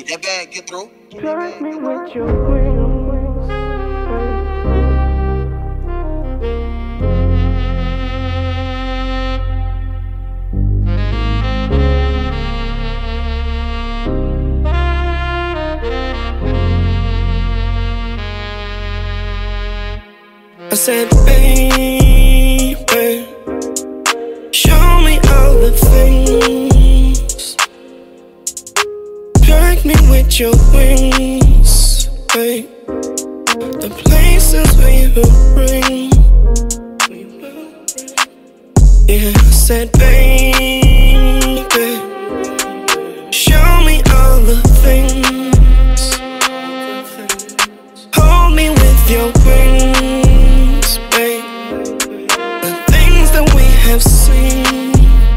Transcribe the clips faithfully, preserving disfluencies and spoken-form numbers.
Get that bag, get through. Strike me with your wings. I said, baby, show me all the things. Strike me with your wings, babe. The places we will bring. Yeah, I said, baby, show me all the things. Hold me with your wings, babe. The things that we have seen.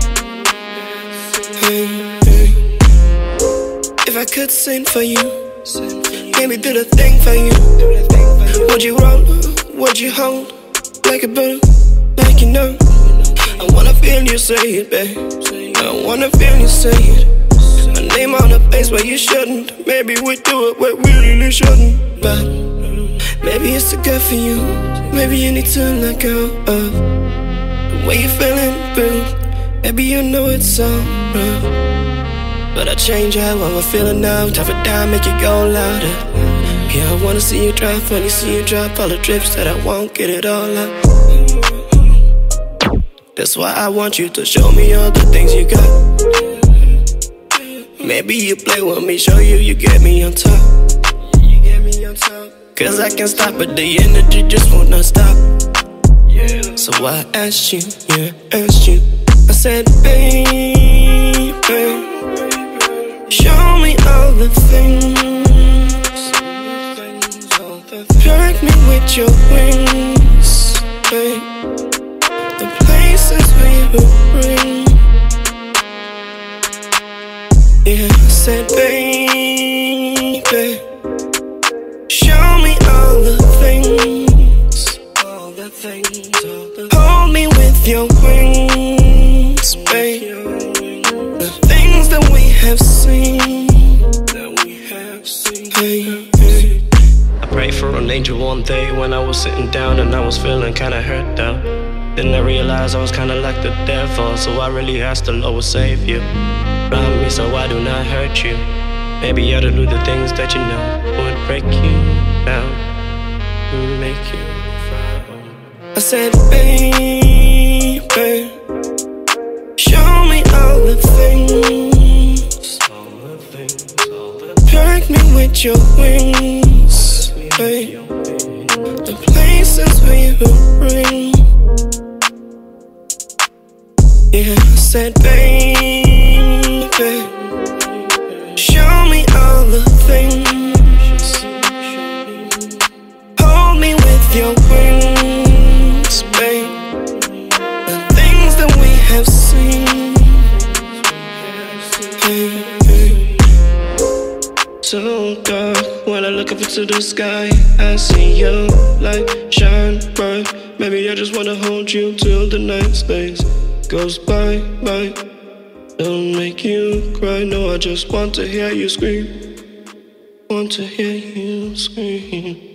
Hey, hey. If I could sing for you, maybe do the thing for you. Would you roll, would you hold, like a bird, like you know? I wanna feel you say it, babe. I wanna feel you say it. My name on a place where you shouldn't. Maybe we do it where we really shouldn't. But maybe it's too good for you. Maybe you need to let go of the way you're feeling, boo. Maybe you know it's all rough, but I change how I'm feeling now. Tough it down, make it go louder. Yeah, I wanna see you drop, when you see you drop all the drips that I won't get it all out. That's why I want you to show me all the things you got. Maybe you play with me, show you you get me on top. You get me on top. Cause I can't stop, but the energy just won't not stop. Yeah. So I asked you, yeah, asked you. I said, baby, show me all the things. Strike me with your wings, babe. The places we will bring. Yeah, I said, baby, show me all the things. All the things, all the hold me with your wings, babe. The things that we have seen. That we have seen. Hey, hey. I prayed for an angel one day when I was sitting down and I was feeling kinda hurt down. Then I realized I was kinda like the devil, so I really asked the Lord to save you. Around me so I do not hurt you. Maybe you ought to do the things that you know would break you down, make you frown. I said, baby, show me all the things. All the things, all the strike me with your wings, babe. The places we will bring. Yeah, I said, baby, show me all the things. Hold me with your wings, babe. The things that we have seen. Hey, hey. So dark, when I look up into the sky, I see your light shine bright. Maybe I just wanna hold you till the night stays goes by, by. Don't make you cry, no, I just want to hear you scream. Want to hear you scream.